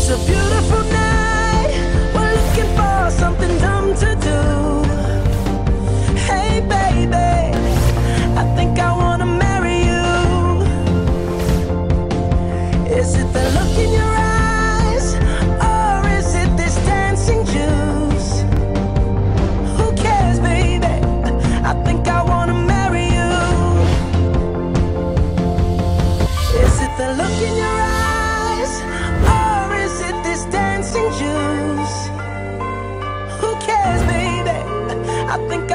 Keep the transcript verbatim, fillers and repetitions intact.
It's a beautiful night. We're looking for something dumb to do. Hey baby, I think I wanna marry you. Is it the look in your eyes, or is it this dancing juice? Who cares, baby? I think I wanna marry you. Is it the look in your eyes, or is it this dancing juice? Who cares, baby? I think